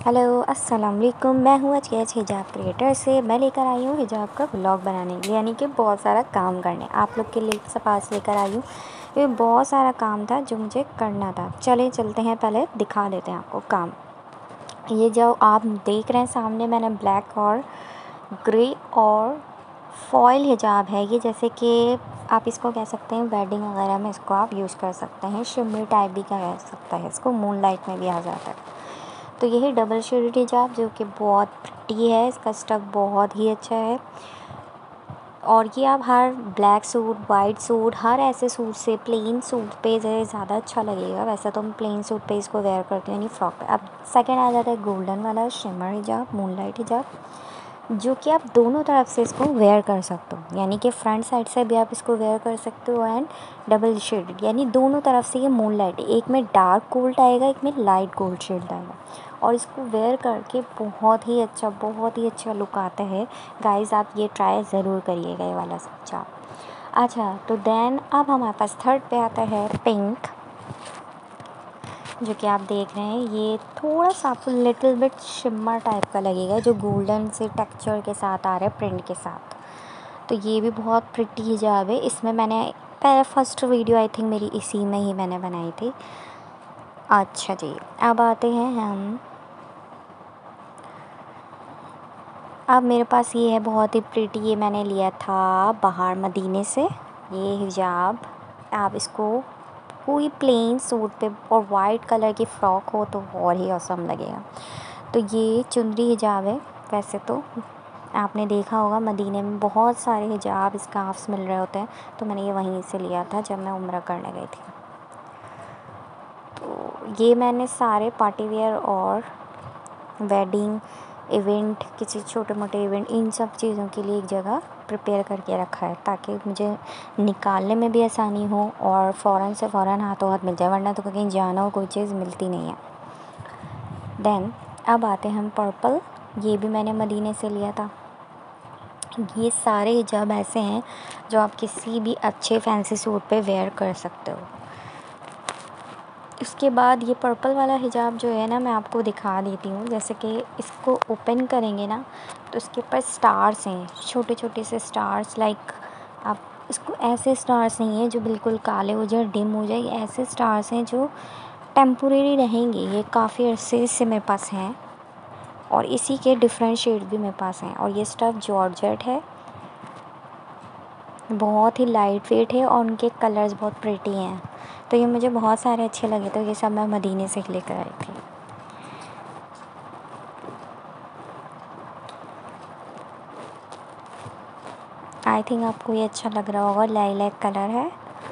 Hello अस्सलाम वालेकुम। मैं हूँ अजकेज हिजाब क्रिएटर से। मैं लेकर आई हूँ हिजाब का व्लॉग बनाने के लिए, यानी कि बहुत सारा काम करने आप लोग के लिए पास लेकर आई हूँ। ये बहुत सारा काम था जो मुझे करना था। चलते हैं, पहले दिखा देते हैं आपको काम। ये जो आप देख रहे हैं सामने, मैंने ब्लैक और ग्रे और फॉयल हिजाब है ये, जैसे कि आप इसको कह सकते हैं वेडिंग वगैरह में इसको आप यूज़ कर सकते हैं। शिमरी टाइप भी कह सकता है इसको, मून लाइट में भी आ जाता है। तो यही डबल शेडेड हिजाब जो कि बहुत प्रिटी है, इसका स्टफ़ बहुत ही अच्छा है। और ये आप हर ब्लैक सूट, वाइट सूट, हर ऐसे सूट से, प्लेन सूट पे ज़्यादा अच्छा लगेगा। वैसे तो मैं प्लेन सूट पे इसको वेयर करती हूँ, यानी फ्रॉक पे। अब सेकंड आ जाता है गोल्डन वाला शिमर हिजाब, मूनलाइट हिजाब, जो कि आप दोनों तरफ से इसको वेयर कर सकते हो, यानी कि फ्रंट साइड से भी आप इसको वेयर कर सकते हो एंड डबल शेडेड, यानी दोनों तरफ से ये मूनलाइट, एक में डार्क गोल्ड आएगा, एक में लाइट गोल्ड शेड आएगा। और इसको वेयर करके बहुत ही अच्छा लुक आता है। गाइस आप ये ट्राई ज़रूर करिएगा ये वाला हिजाब। अच्छा, तो देन अब हमारे पास थर्ड पे आता है पिंक, जो कि आप देख रहे हैं। ये थोड़ा सा आपको लिटिल बिट शिमर टाइप का लगेगा, जो गोल्डन से टेक्सचर के साथ आ रहा है, प्रिंट के साथ। तो ये भी बहुत प्रिटी हिजाब है। इसमें मैंने पहले फर्स्ट वीडियो आई थिंक मेरी इसी में ही मैंने बनाई थी। अच्छा जी, अब आते हैं हम। अब मेरे पास ये है बहुत ही प्रिटी, ये मैंने लिया था बाहर मदीने से। ये हिजाब आप इसको कोई प्लेन सूट पे और वाइट कलर की फ़्रॉक हो तो और ही औसम लगेगा। तो ये चुनरी हिजाब है। वैसे तो आपने देखा होगा मदीने में बहुत सारे हिजाब स्कार्फ्स मिल रहे होते हैं, तो मैंने ये वहीं से लिया था जब मैं उम्रा करने गई थी। तो ये मैंने सारे पार्टी वेयर और वेडिंग इवेंट, किसी छोटे मोटे इवेंट, इन सब चीज़ों के लिए एक जगह प्रिपेयर करके रखा है, ताकि मुझे निकालने में भी आसानी हो और फ़ौरन से फ़ौरन हाथों हाथ मिल जाए, वरना तो कहीं जाना हो कोई चीज़ मिलती नहीं है। देन अब आते हैं हम पर्पल। ये भी मैंने मदीने से लिया था। ये सारे हिजाब ऐसे हैं जो आप किसी भी अच्छे फैंसी सूट पे वेयर कर सकते हो। उसके बाद ये पर्पल वाला हिजाब जो है ना, मैं आपको दिखा देती हूँ। जैसे कि इसको ओपन करेंगे ना, तो इसके ऊपर स्टार्स हैं, छोटे छोटे से स्टार्स। लाइक आप इसको, ऐसे स्टार्स नहीं है जो बिल्कुल काले हो जाए, डिम हो जाए। ऐसे स्टार्स हैं जो टेम्पोरेरी रहेंगे। ये काफ़ी अरसे से मेरे पास हैं और इसी के डिफरेंट शेड भी मेरे पास हैं। और ये स्टफ़ जॉर्जेट है, बहुत ही लाइट वेट है और उनके कलर्स बहुत प्रिटी हैं। तो ये मुझे बहुत सारे अच्छे लगे, तो ये सब मैं मदीने से लेकर आई थी। आई थिंक आपको ये अच्छा लग रहा होगा। लाइलैक कलर है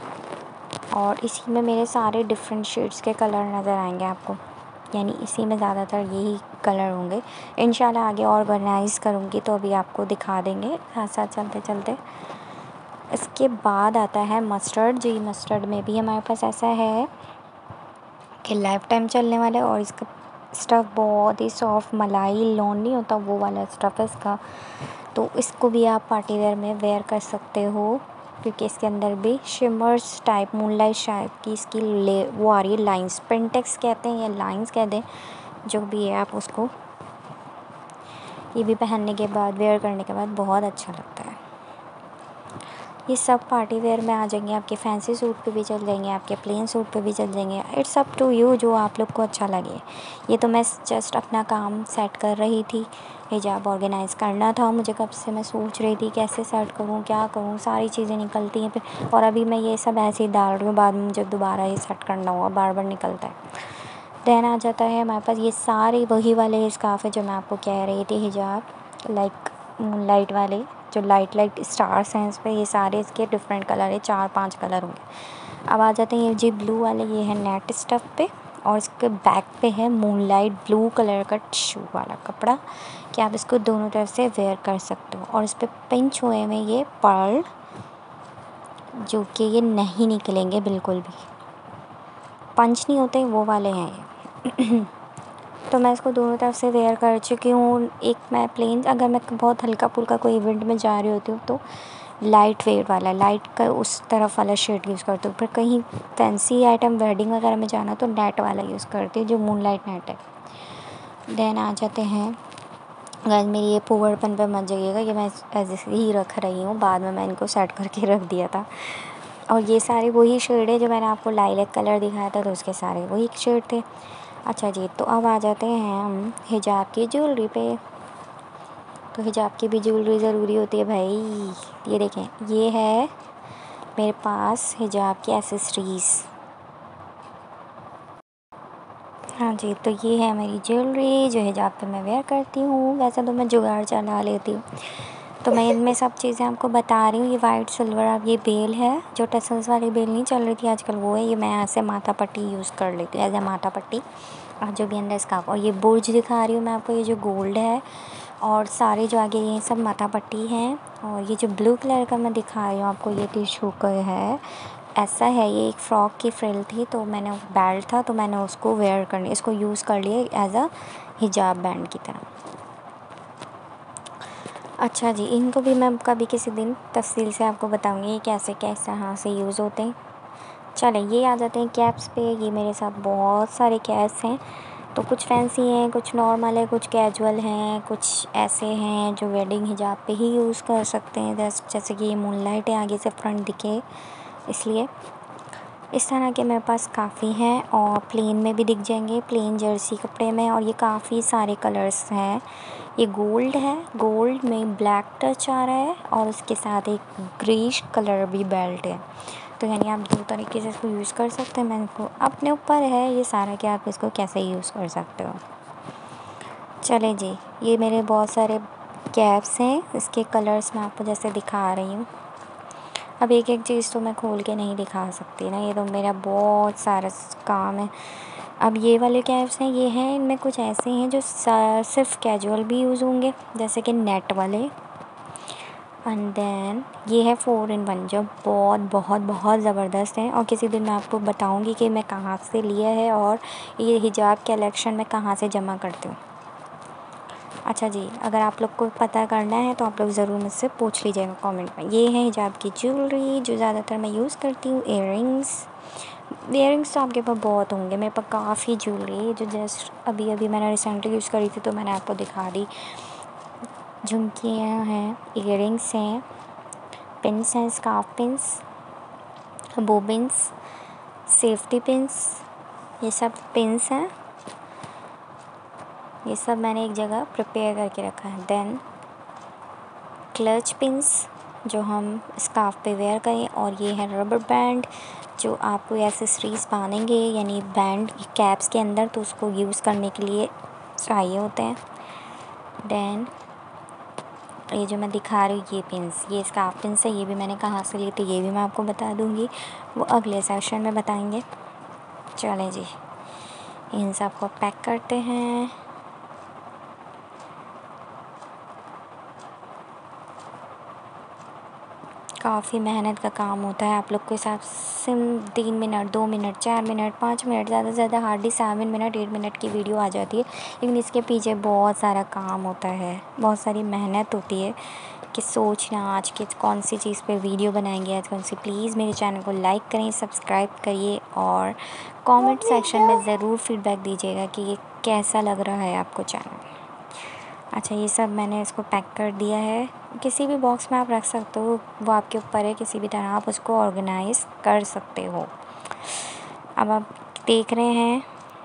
और इसी में मेरे सारे डिफरेंट शेड्स के कलर नज़र आएंगे आपको, यानी इसी में ज़्यादातर यही कलर होंगे। इंशाल्लाह आगे ऑर्गेनाइज़ करूँगी तो अभी आपको दिखा देंगे साथ साथ चलते चलते। इसके बाद आता है मस्टर्ड। जी, मस्टर्ड में भी हमारे पास ऐसा है कि लाइफ टाइम चलने वाला है और इसका स्टफ़ बहुत ही सॉफ्ट, मलाई लॉन नहीं होता वो वाला स्टफ़ है इसका। तो इसको भी आप पार्टी वेयर में वेयर कर सकते हो, क्योंकि इसके अंदर भी शिमर्स टाइप, मूनलाइट टाइप की इसकी वो आ रही है लाइंस। पेंटेक्स कहते हैं या लाइंस कहते हैं, जो भी है आप उसको। ये भी पहनने के बाद, वेयर करने के बाद बहुत अच्छा लगता है। ये सब पार्टी वेयर में आ जाएंगे, आपके फैंसी सूट पे भी चल जाएंगे, आपके प्लेन सूट पे भी चल जाएंगे। इट्स अप टू यू, जो आप लोग को अच्छा लगे। ये तो मैं जस्ट अपना काम सेट कर रही थी, हिजाब ऑर्गेनाइज़ करना था मुझे। कब से मैं सोच रही थी कैसे सेट करूँ, क्या करूँ, सारी चीज़ें निकलती हैं फिर। और अभी मैं ये सब ऐसे ही डाल रही हूँ, बाद में मुझे दोबारा ये सेट करना होगा, बार बार निकलता है। देन आ जाता है हमारे पास ये सारे वही वाले स्कार्फ है जो मैं आपको कह रही थी, हिजाब लाइक मूनलाइट वाले, जो लाइट लाइट स्टार्स हैं इस पर। ये सारे इसके डिफरेंट कलर है, 4-5 कलर होंगे। अब आ जाते हैं ये जी ब्लू वाले, ये है नेट स्टफ़ पे और इसके बैक पे है मूनलाइट ब्लू कलर का टिशू वाला कपड़ा, कि आप इसको दोनों तरफ से वेयर कर सकते हो। और इस पर पिंच हुए में ये पर्ल, जो कि ये नहीं निकलेंगे बिल्कुल भी, पंच नहीं होते वो वाले हैं ये। तो मैं इसको दोनों तरफ से वेयर कर चुकी हूँ। एक मैं प्लेन, अगर मैं बहुत हल्का फुल्का कोई इवेंट में जा रही होती हूँ तो लाइट वेट वाला, लाइट का उस तरफ वाला शेड यूज़ करती हूँ। फिर कहीं फैंसी आइटम वेडिंग वगैरह में जाना तो नेट वाला यूज़ करती हूँ, जो मूनलाइट नेट है। देन आ जाते हैं गाइस, मेरी ये पोवड़पन पे मत जाइएगा, ये मैं ऐसे ही रख रही हूँ, बाद में मैं इनको सेट करके रख दिया था। और ये सारे वही शेड है जो मैंने आपको लाइलैक कलर दिखाया था, तो उसके सारे वही शेड थे। अच्छा जी, तो अब आ जाते हैं हम हिजाब की ज्वेलरी पे। तो हिजाब की भी ज्वेलरी ज़रूरी होती है भाई। ये देखें, ये है मेरे पास हिजाब की एसेसरीज़। हाँ जी, तो ये है मेरी ज्वेलरी जो हिजाब पे मैं वेयर करती हूँ। वैसे तो मैं जुगाड़ चला लेती हूँ, तो मैं इनमें सब चीज़ें आपको बता रही हूँ। ये वाइट सिल्वर, अब ये बेल है जो टसल्स वाली बेल नहीं चल रही थी आजकल, वो है। ये मैं ऐसे माथा पट्टी यूज़ कर लेती हूँ, एज ए माथा पट्टी, और जो भी अंदर स्कार्फ। और ये बुर्ज दिखा रही हूँ मैं आपको, ये जो गोल्ड है, और सारे जो आगे ये सब माथा पट्टी हैं। और ये जो ब्लू कलर का मैं दिखा रही हूँ आपको, ये टिशू का है, ऐसा है। ये एक फ़्रॉक की फ्रिल थी, तो मैंने बेल्ट था, तो मैंने उसको वेयर करने इसको यूज़ कर लिया एज अ हिजाब बैंड की तरह। अच्छा जी, इनको भी मैं कभी किसी दिन तफसील से आपको बताऊंगी ये कैसे कहाँ से यूज़ होते हैं। चलें, ये आ जाते हैं कैप्स पे। ये मेरे साथ बहुत सारे कैप्स हैं, तो कुछ फैंसी हैं, कुछ नॉर्मल है, कुछ कैजुअल हैं, कुछ ऐसे हैं जो वेडिंग हिजाब पे ही यूज़ कर सकते हैं। जैसे कि ये मूनलाइट है, आगे से फ्रंट दिखे इसलिए। इस तरह के मेरे पास काफ़ी हैं, और प्लेन में भी दिख जाएंगे, प्लेन जर्सी कपड़े में। और ये काफ़ी सारे कलर्स हैं। ये गोल्ड है, गोल्ड में ब्लैक टच आ रहा है, और उसके साथ एक ग्रेइश कलर भी बेल्ट है। तो यानी आप दो तरीके से इसको यूज़ कर सकते हैं। मैं इसको अपने ऊपर है ये सारा कि आप इसको कैसे यूज़ कर सकते हो। चले जी, ये मेरे बहुत सारे कैप्स हैं, इसके कलर्स मैं आपको जैसे दिखा रही हूँ। अब एक एक चीज़ तो मैं खोल के नहीं दिखा सकती ना, ये तो मेरा बहुत सारा काम है। अब ये वाले कैप्स हैं, ये हैं, इनमें कुछ ऐसे हैं जो सिर्फ कैजुअल भी यूज़ होंगे, जैसे कि नेट वाले। एंड देन ये है 4 in 1 जो बहुत बहुत बहुत ज़बरदस्त है, और किसी दिन मैं आपको बताऊंगी कि मैं कहाँ से लिया है और ये हिजाब कलेक्शन मैं कहाँ से जमा करती हूँ। अच्छा जी, अगर आप लोग को पता करना है तो आप लोग ज़रूर मुझसे पूछ लीजिएगा कमेंट में। ये है हिजाब की ज्वेलरी जो ज़्यादातर मैं यूज़ करती हूँ। इयररिंग्स तो आपके पास बहुत होंगे, मेरे पास काफ़ी ज्वेलरी जो जस्ट अभी अभी मैंने रिसेंटली यूज़ करी थी, तो मैंने आपको दिखा दी। झुमकियाँ हैं, इयररिंग्स हैं, पिन्स हैं, scarf pins, bobbins, safety pins, ये सब पिन्स हैं। ये सब मैंने एक जगह प्रिपेयर करके रखा है। देन क्लच पिन्स जो हम स्कार्फ पे वेयर करें, और ये है रबर बैंड जो आपको एसेसरीज़ बांधेंगे, यानी बैंड कैप्स के अंदर, तो उसको यूज़ करने के लिए चाहिए होते हैं। देन ये जो मैं दिखा रही हूँ ये पिन्स, ये स्कार्फ पिन्स है, ये भी मैंने कहाँ से ली थी ये भी मैं आपको बता दूँगी, वो अगले सेशन में बताएंगे। चलें जी, इन सब को पैक करते हैं। काफ़ी मेहनत का काम होता है, आप लोग के साथ सिर्फ 3 मिनट, 2 मिनट, 4 मिनट, 5 मिनट, ज़्यादा से ज़्यादा हार्डली 7 मिनट, 8 मिनट की वीडियो आ जाती है, लेकिन इसके पीछे बहुत सारा काम होता है, बहुत सारी मेहनत होती है कि सोचना आज के कौन सी चीज़ पे वीडियो बनाएंगे, आज कौन सी। प्लीज़ मेरे चैनल को लाइक करें, सब्सक्राइब करिए, और कमेंट सेक्शन में ज़रूर फीडबैक दीजिएगा कि ये कैसा लग रहा है आपको चैनल। अच्छा, ये सब मैंने इसको पैक कर दिया है, किसी भी बॉक्स में आप रख सकते हो, वो आपके ऊपर है, किसी भी तरह आप उसको ऑर्गेनाइज़ कर सकते हो। अब आप देख रहे हैं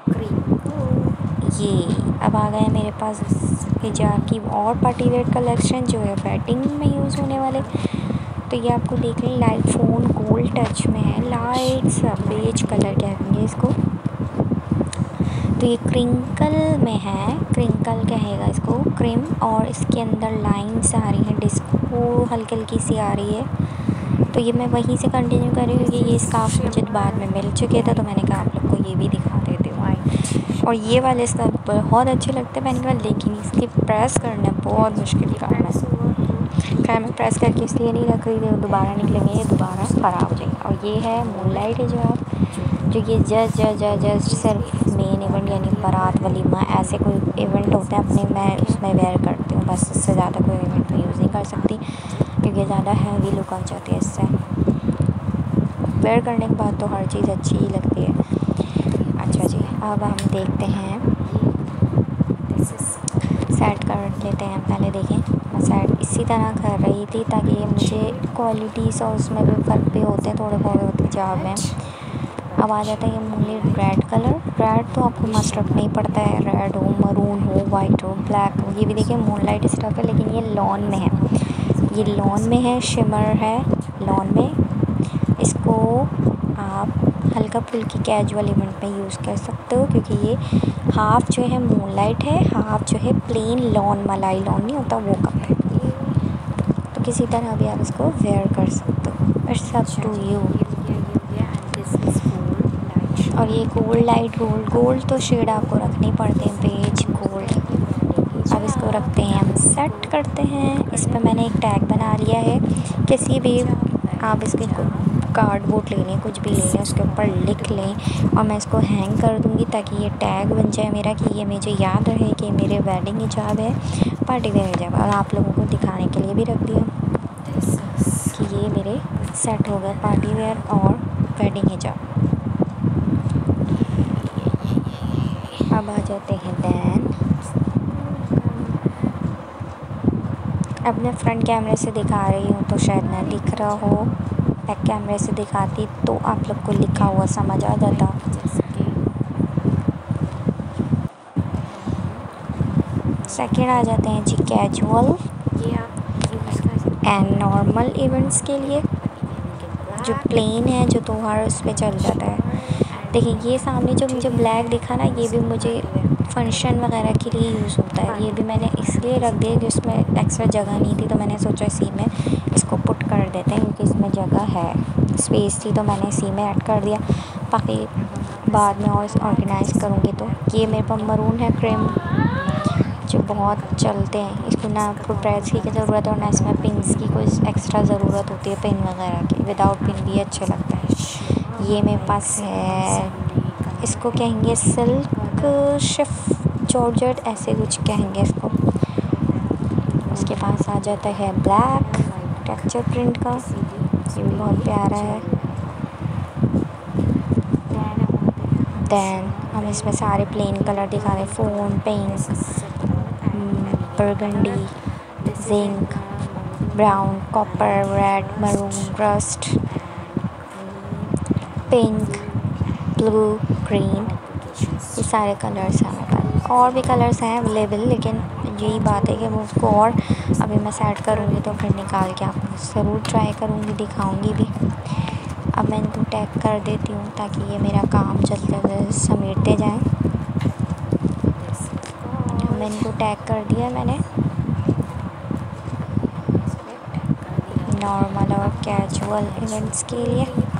ये अब आ गए मेरे पास हिजाब की और पार्टी वेयर कलेक्शन जो है वेडिंग में यूज़ होने वाले। तो ये आपको देख रहे हैं लाइट फ़ोन गोल्ड टच में है, लाइट सा बेज कलर कहेंगे इसको। तो ये क्रिंकल में है, क्रिंकल कहेगा इसको, क्रीम, और इसके अंदर लाइन्स आ रही हैं, डिस्को हल्की हल्की सी आ रही है। तो ये मैं वहीं से कंटिन्यू कर रही हूँ क्योंकि ये स्कार्फ मुझे बाद में मिल चुके थे, तो मैंने कहा आप लोग को ये भी दिखा देती हूँ। और ये वाले स्कार्फ बहुत अच्छे लगते हैं पहनने के बाद, लेकिन इसकी प्रेस करना बहुत मुश्किल काम है। खैर मैं प्रेस करके इसलिए नहीं रख रही थी, दोबारा निकलेंगे, ये दोबारा ख़राब हो जाएंगे। और ये है मूनलाइट है जो ये जस्ट सिर्फ मेन इवेंट यानी बारात वलीमा ऐसे कोई इवेंट होते हैं अपने, मैं उसमें वेयर करती हूँ बस, इससे ज़्यादा कोई इवेंट में यूज़ नहीं कर सकती क्योंकि ज़्यादा हैवी लुक आ जाती है इससे। वेयर करने के बाद तो हर चीज़ अच्छी ही लगती है। अच्छा जी, अब हम देखते हैं लेते हैं। पहले देखें मैं सेट इसी तरह कर रही थी ताकि मुझे क्वालिटीज़ और उसमें भी फ़र्क भी होते हैं थोड़े बहुत हिजाब में। अब आ जाता है ये मूनलाइट रेड कलर। रेड तो आपको मस्ट रखना ही पड़ता है, रेड हो, मरून हो, वाइट हो, ब्लैक हो। ये भी देखिए मूनलाइट स्टफ है लेकिन ये लॉन में है, ये लॉन में है, शिमर है लॉन में। इसको आप हल्का फुल्की कैजुअल इवेंट में यूज़ कर सकते हो क्योंकि ये हाफ़ जो है मूनलाइट है, हाफ़ जो है प्लेन लॉन, मलाई लॉन नहीं होता वो कप है। तो किसी तरह भी आप इसको वेयर कर सकते हो, इट्स अप टू यू। और ये गोल्ड लाइट गोल्ड तो शेड आपको रखने पड़ते हैं, बेज गोल्ड। अब इसको रखते हैं, हम सेट करते हैं। इस पर मैंने एक टैग बना लिया है, किसी भी आप इसके कार्डबोर्ड ले लें, कुछ भी ले लें, उसके ऊपर लिख लें और मैं इसको हैंग कर दूँगी ताकि ये टैग बन जाए मेरा कि ये मुझे याद रहे कि मेरे वेडिंग हिजाब है, पार्टी वेयर हिजाब। और आप लोगों को दिखाने के लिए भी रख दिया कि ये मेरे सेट हो गए पार्टी वेयर और वेडिंग हिजाब। अब आ जाते हैं दैन। अब मैं फ्रंट कैमरे से दिखा रही हूँ तो शायद ना दिख रहा हो, बैक कैमरे से दिखाती तो आप लोग को लिखा हुआ समझ आ जाता। सेकंड आ जाते हैं जी कैजुअल एंड नॉर्मल इवेंट्स के लिए, जो प्लेन है, जो त्योहार उस पर चल जाता है। देखिए ये सामने जो मुझे ब्लैक दिखा ना, ये भी मुझे फंक्शन वगैरह के लिए यूज़ होता है। ये भी मैंने इसलिए रख दिया कि उसमें एक्स्ट्रा जगह नहीं थी तो मैंने सोचा इसी में इसको पुट कर देते हैं क्योंकि इसमें जगह है, स्पेस थी तो मैंने इसी में ऐड कर दिया। बाकी बाद में और ऑर्गेनाइज़ करूँगी। तो ये मेरे पास मरून है क्रीम जो बहुत चलते हैं, इसको ना आपको प्रेस की ज़रूरत है और ना इसमें पिंस की कोई एक्स्ट्रा ज़रूरत होती है, पिन वगैरह की। विदाउट पिन भी अच्छा लगता है। ये मेरे पास है, इसको कहेंगे सिल्क शिफ्ट जॉर्जेट ऐसे कुछ कहेंगे इसको। उसके पास आ जाता है ब्लैक टेक्सचर प्रिंट का, ये भी बहुत प्यारा है। दैन हम इसमें सारे प्लेन कलर दिखा रहे हैं, fawn, pink, burgundy, zinc, brown, copper, red, maroon, rust, pink, blue, green, ये सारे कलर्स हैं मेरे पास। और भी कलर्स हैं अवेलेबल लेकिन यही बात है कि वो उसको और अभी मैं सेट करूँगी तो फिर निकाल के आपको ज़रूर ट्राई करूँगी, दिखाऊँगी भी। अब मैं इनको टैग कर देती हूँ ताकि ये मेरा काम जल्दी समेटते जाएँ। मैं इनको टैग कर दिया मैंने, नॉर्मल और कैजुअल इवेंट्स के लिए।